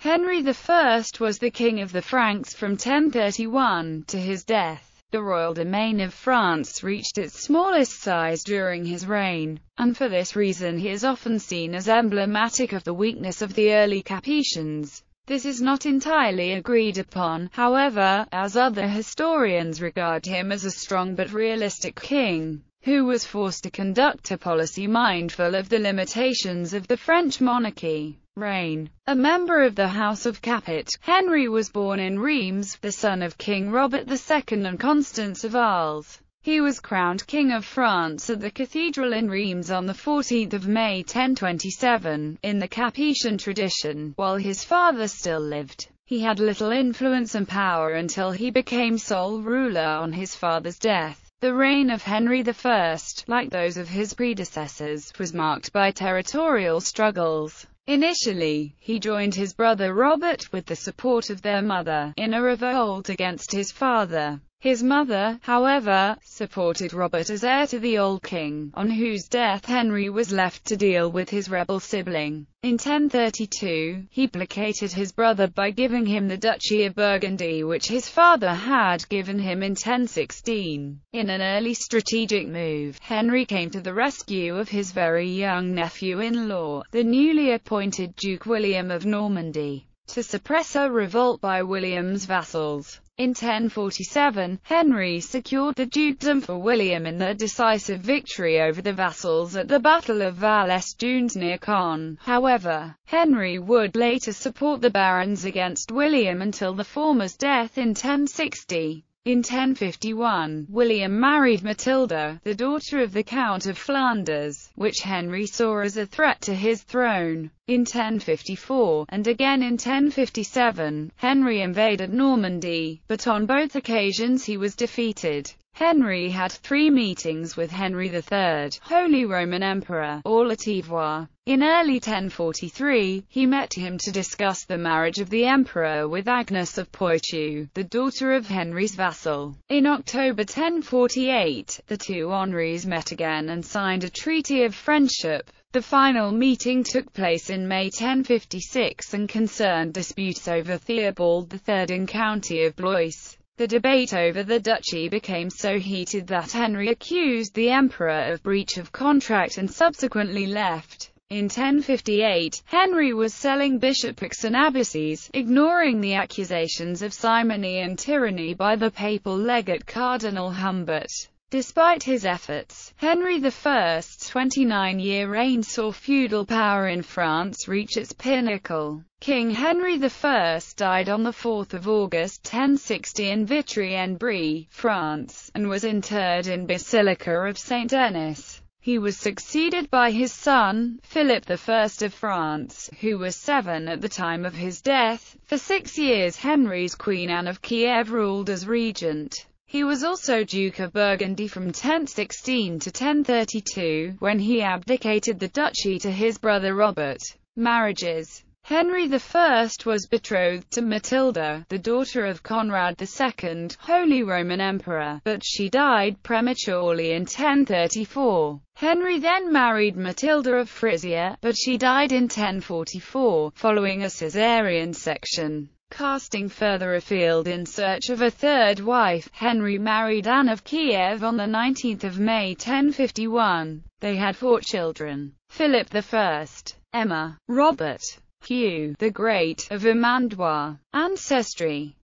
Henry I was the king of the Franks from 1031 to his death. The royal domain of France reached its smallest size during his reign, and for this reason he is often seen as emblematic of the weakness of the early Capetians. This is not entirely agreed upon, however, as other historians regard him as a strong but realistic king, who was forced to conduct a policy mindful of the limitations of the French monarchy. Reign. A member of the House of Capet, Henry was born in Reims, the son of King Robert II and Constance of Arles. He was crowned King of France at the cathedral in Reims on 14 May 1027, in the Capetian tradition, while his father still lived. He had little influence and power until he became sole ruler on his father's death. The reign of Henry I, like those of his predecessors, was marked by territorial struggles. Initially, he joined his brother Robert, with the support of their mother, in a revolt against his father. His mother, however, supported Robert as heir to the old king, on whose death Henry was left to deal with his rebel sibling. In 1032, he placated his brother by giving him the Duchy of Burgundy, which his father had given him in 1016. In an early strategic move, Henry came to the rescue of his very young nephew-in-law, the newly appointed Duke William of Normandy, to suppress a revolt by William's vassals. In 1047, Henry secured the dukedom for William in the decisive victory over the vassals at the Battle of Val-es-Dunes near Caen. However, Henry would later support the barons against William until the former's death in 1060. In 1051, William married Matilda, the daughter of the Count of Flanders, which Henry saw as a threat to his throne. In 1054, and again in 1057, Henry invaded Normandy, but on both occasions he was defeated. Henry had 3 meetings with Henry III, Holy Roman Emperor, or Lativois. In early 1043, he met him to discuss the marriage of the emperor with Agnes of Poitou, the daughter of Henry's vassal. In October 1048, the two Henrys met again and signed a treaty of friendship. The final meeting took place in May 1056 and concerned disputes over Theobald III in County of Blois. The debate over the duchy became so heated that Henry accused the emperor of breach of contract and subsequently left. In 1058, Henry was selling bishoprics and abbacies, ignoring the accusations of simony and tyranny by the papal legate Cardinal Humbert. Despite his efforts, Henry I's 29-year reign saw feudal power in France reach its pinnacle. King Henry I died on 4 August 1060 in Vitry-en-Brie, France, and was interred in Basilica of Saint-Denis. He was succeeded by his son, Philip I of France, who was 7 at the time of his death. For 6 years Henry's Queen Anne of Kiev ruled as regent. He was also Duke of Burgundy from 1016 to 1032, when he abdicated the duchy to his brother Robert. Marriages. Henry I was betrothed to Matilda, the daughter of Conrad II, Holy Roman Emperor, but she died prematurely in 1034. Henry then married Matilda of Frisia, but she died in 1044, following a caesarean section. Casting further afield in search of a third wife, Henry married Anne of Kiev on 19 May 1051. They had 4 children: Philip I, Emma, Robert, Hugh the Great of Vermandois. Ancestry.